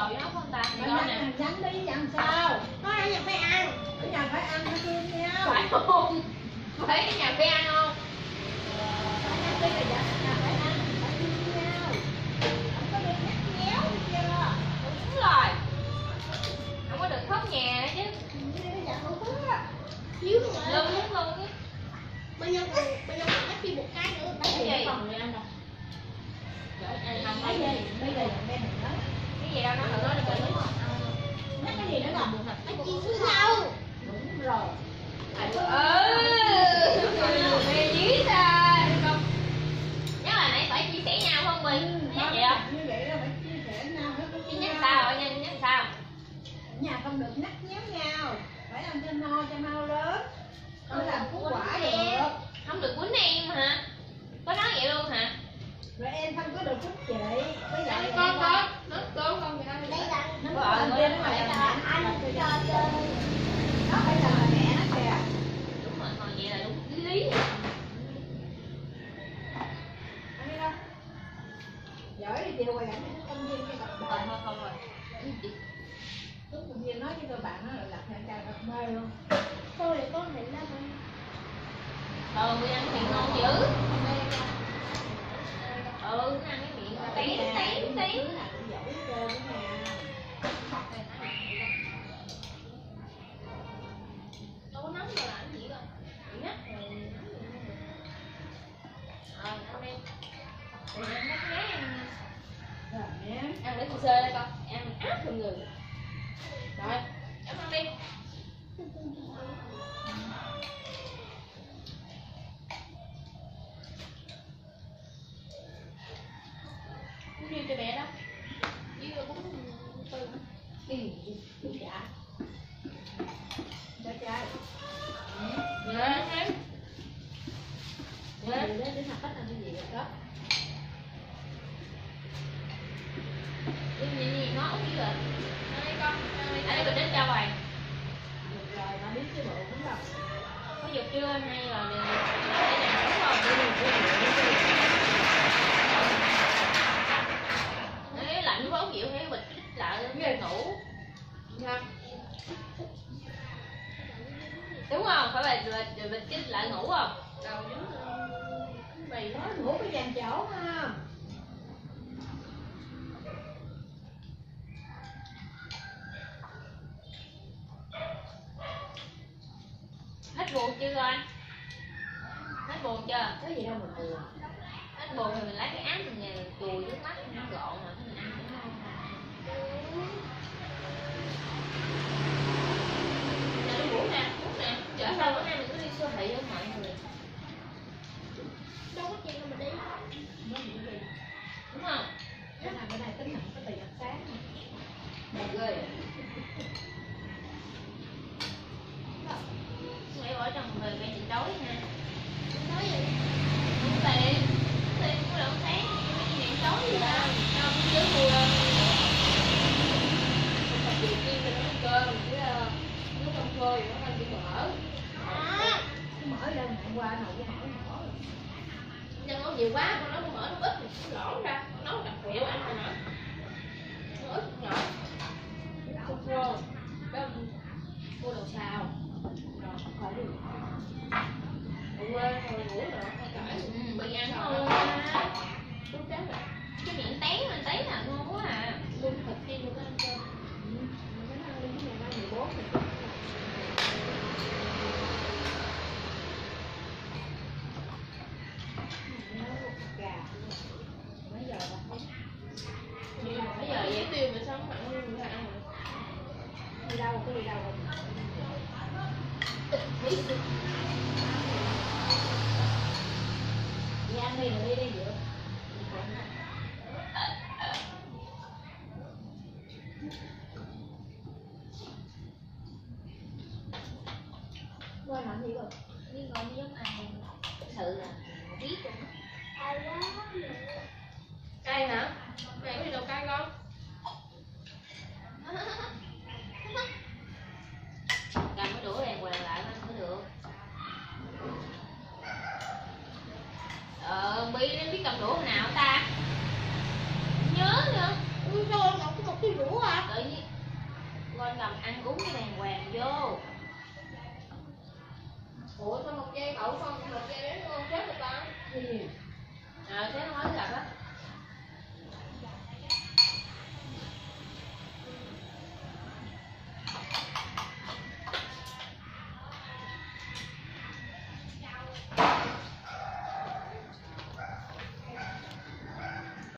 rồi với nó không ta? Mà nhắn đi làm sao? Thôi ở nhà phải ăn. Ở nhà phải ăn phải thương nhau. Phải không? Phải ở nhà phải ăn không? Phải nhắn đi là dạ ở nhà phải ăn, phải thương nhau. Không có được nhắc nhéo chưa? Đúng rồi. Không có được khóc nhà chứ. Dạ không có. Thiếu mà. Lưng luôn chứ. Bên nhau còn nhắc đi một cái nữa. Cái gì? Còn người ăn đâu? Không thấy gì, bây giờ bên này đó. Cái gì đâu nó thử nói đi. Nhắc cái gì nữa còn? Bánh chi su rau. Đúng rồi. Mê dí ra. Nhớ là nãy phải chia sẻ nhau không mình? Nhắc vậy không? Như vậy là phải chia sẻ nhau. Chứ nhắc sao rồi nha, nhắc sao? Ở nhà không được nhắc nhéo nhau. Phải ăn cho no cho mau lớn. Không làm củ quả được. Không được quýnh em hả? Có nói vậy luôn hả? Rồi em không có được quýnh chị. Với lại Con nó con vậy ăn. Đây là nó ăn kia nó phải là anh cho chơi. nó phải là mẹ nó kìa. Đúng rồi, còn vậy là đúng lý. Ăn đi đâu? Giỏi đi chiều rồi dẫn đến công viên cho gặp bạn. Không rồi. Lúc công viên nói với các bạn nó là hẹn chào gặp mê luôn. Thôi để con hẹn ra Đi ăn thì ngon dữ. Nó ăn cái miệng tén. Giỏi chơi với nhà. Đâu có nóng rồi làm gì đâu. Nhắc rồi. Ăn đi. Ăn mắt nhé ăn. Rồi nhé. Ăn để sơ đây con. Ăn áp thường người. Rồi, cảm ơn đi. Cũng riêng cho bé đó. Với cũng tư. Đi trả. Cho trai. Dạ, em. Dạ. Đến học khách ăn cái gì vậy đó. Cái gì nó ốc chứ rồi. Đây con, đây mình đến cho mày. Được rồi, nó biết cái bộ cũng đâu. Có giật chưa hay là để làm đúng không? Đấy, lạnh quá chịu hay bịch lại về ngủ. Đúng không? Phải bịch chích lại ngủ không? Đâu đúng rồi. Mày nói ngủ cái dàn chỗ ha. Hết buồn chưa anh? Hết buồn chưa? Có gì đâu mà buồn. Hết buồn thì mình lấy cái áo mình chùi nước mắt nó gọn rồi mình ăn cũng ngon. Nè đi ngủ nè, chở sao bữa nay mình cứ đi siêu thị với mọi người. đâu có chuyện đâu mà đi. Đúng không? Cái nào bữa nay tính nặng có tiền ăn sáng. Mày ghê. Mày bỏ trong người mẹ chị đói nha. Nói gì? Không tiền của đậu sáng mấy chị này đói gì đâu. Đâu cũng chứ mua còn chị kia thì nó cơm chứ nước không khô thì nó ăn chỉ mỡ. Mở lên hôm qua nồi cái mỡ. Nhân nó nhiều quá con nói con mỡ nó ít thì lỗ ra. Con nấu đặc quẹo ăn rồi nữa. Nó ít nhỏ. Không khô. Cái mua đồ xào. Rồi khỏi đi. Hôm qua hồi ngủ rồi hay cởi. Bị ăn ngon quá. Đúng cái rồi. Cái miệng tén mình tén là ngon quá à. Luôn thịt hay luôn ăn cơm. Mình ăn đi cái này 14 này. Gà. Mấy giờ rồi? Bây giờ dễ tiêu mà sao không ăn luôn ăn rồi. Đi đâu có đi đâu rồi? Đi ăn đi rồi đi dựa. Qua làm gì rồi? Đi ngồi đi giống ăn. Sự là biết luôn. Ai quá. Cay hả? Mẹ có đi đâu cay con? Cầm cái đũa đàng hoàng lại mới được. Bi nó biết cầm đũa hồi nào ta? Nhớ nữa. Ui sao con có một cái rũa à? trong lòng ăn uống đàng hoàng vô. Ủa sao một giây đậu không, một giây đến ngon chết rồi ta. Gì? Thế nó mới gặp á.